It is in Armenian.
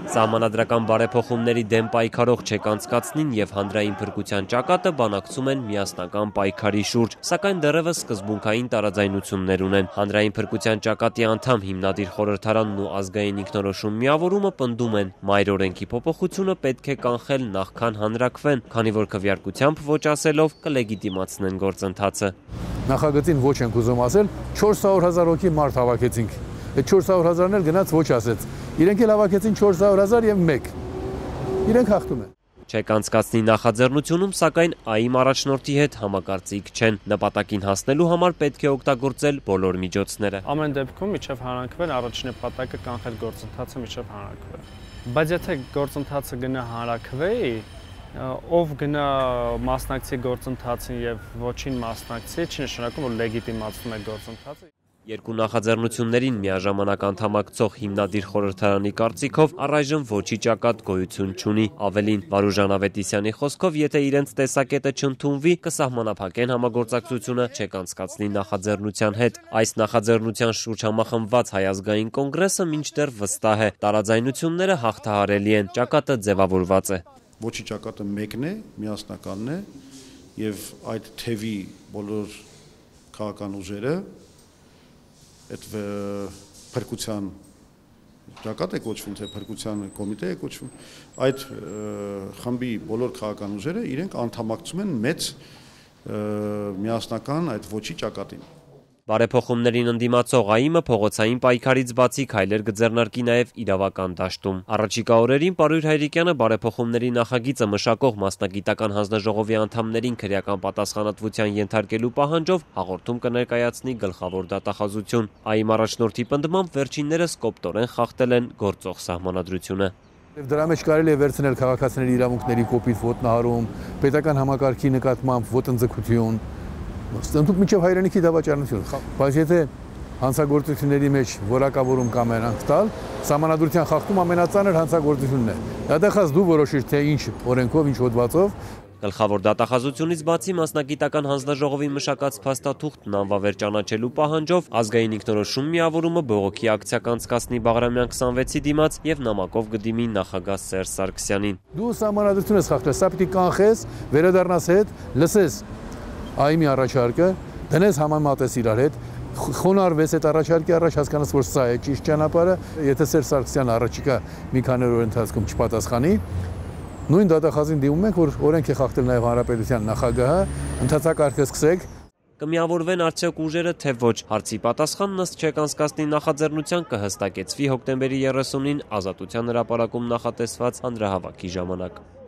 Սահմանադրական բարեփոխումների դեմ պայքարող չեկանցկացնին եւ հանրային փրկության ճակատը բանակցում են միասնական պայքարի շուրջ, սակայն դեռևս սկզբունքային տարաձայնություններ ունեն։ Հանրային փրկության ճակատի անդամ հիմնադիր խորհրդարանն ու ազգային ինքնորոշում միավորումը պնդում են, մայր օրենքի փոփոխությունը պետք է կանխել նախքան հանրաքվեն, քանի որ քվեարկությամբ ոչ ասելով կլեգիտիմացնեն գործընթացը։ Նախագծին ոչ ենք ուզում ասել, 400,000 հոգի մարդ հավաքեցինք։ Այդ 400,000-ն էլ գնաց ոչ ասեց։ Իրենք էլ հավաքեցին 400,000 եւ 1։ Իրենք հաղթում են։ Չեկանցկացնի նախաձեռնությունում, սակայն ԱԻՄ առաջնորդի հետ համակարծիք չեն։ Նպատակին հասնելու համար պետք է օգտագործել բոլոր միջոցները։ Ամեն դեպքում միջև հանրաքվեն առաջին նպատակը կանխել գործընթացը միջև հանրաքվեն։ Բայց եթե գործընթացը գնա հանրաքվեի, ով գնա մասնակցի գործընթացին եւ ոչին մասնակցի, չի նշանակում, որ լեգիտիմացնում է գործընթացը։ Երկու նախաձեռնություններին միաժամանակ անդամակցող հիմնադիր խորհրդարանի կարծիքով առայժմ ոչի ճակատ գոյություն չունի։ Ավելին, Վարուժան Ավետիսյանի խոսքով, եթե իրենց տեսակետը չընդունվի, կսահմանափակեն համագործակցությունը չեկանցկացնի նախաձեռնության հետ։ Այս նախաձեռնության շուրջ համախմբված Հայ ազգային կոնգրեսը մինչդեռ վստահ է, տարաձայնությունները հաղթահարելի են, ճակատը ձևավորված է։ Ոչի ճակատը մեկն է, միասնականն է եւ այդ թևի բոլոր քաղաքական ուժերը այդ փրկության ճակատ է կոչվում, թե փրկության կոմիտե է կոչվում, այդ խմբի բոլոր քաղաքական ուժերը իրենք անդամակցում են մեծ միասնական այդ ոչի ճակատին։ Բարեփոխումներին ընդդիմացող ԱԻՄ-ը փողոցային պայքարից բացի քայլեր կձեռնարկի նաև իրավական դաշտում։ Առաջիկա օրերին Պարույր Հայրիկյանը բարեփոխումների նախագիծը մշակող մասնագիտական հանձնաժողովի անդամներին քրեական պատասխանատվության ենթարկելու պահանջով հաղորդում կներկայացնի գլխավոր դատախազություն։ ԱԻՄ առաջնորդի պնդմամբ վերջիններս կոպտորեն խախտել են գործող սահմանադրությունը։ Դրա մեջ կարելի է վերցնել քաղաքացիների իրավունքների կոպիտ ոտնահարում, պետական համակարգի նկատմամբ ոտնձգություն, ստնդուկ միջև հայրենիքի դավաճանություն, բայց եթե հանցագործությունների մեջ որակավորում կամենանք տալ, սահմանադրության խախտում ամենածանր հանցագործությունն է։ Դատախազ դու որոշիր, թե ինչ օրենքով, ինչ հոդվածով։ Գլխավոր դատախազությունից բացի մասնագիտական հանձնաժողովի մշակած փաստաթուղթն անվավեր ճանաչելու պահանջով ազգային ինքնորոշում միավորումը բողոքի ակցիա կանցկացնի Բաղրամյան 26-ի դիմաց եւ նամակով կդիմի նախագահ Սերժ Սարգսյանին։ Դու սահմանադրություն ես խախտել, սա պիտի կանխես, վերադառնաս հետ, լսես ԱԻՄ-ի առաջարկը, դնես համեմատես իրար հետ, խոնարհվես այդ առաջարկի առաջ, հասկանաս, որ սա է ճիշտ ճանապարհը, եթե Սերժ Սարգսյանը առաջիկա մի քանի օր ընթացքում չպատասխանի, նույն դատախազին դիմում ենք, որ օրենք է խախտել նաև հանրապետության նախագահը, ընթացակարգը սկսեք։ Կմիավորվեն արդյոք ուժերը, թե ոչ, հարցի պատասխանն ըստ չեկանցկացնի նախաձեռնության կհստակեցվի հոկտեմբերի 30-ին Ազատության հրապարակում նախատեսված հանրահավաքի ժամանակ։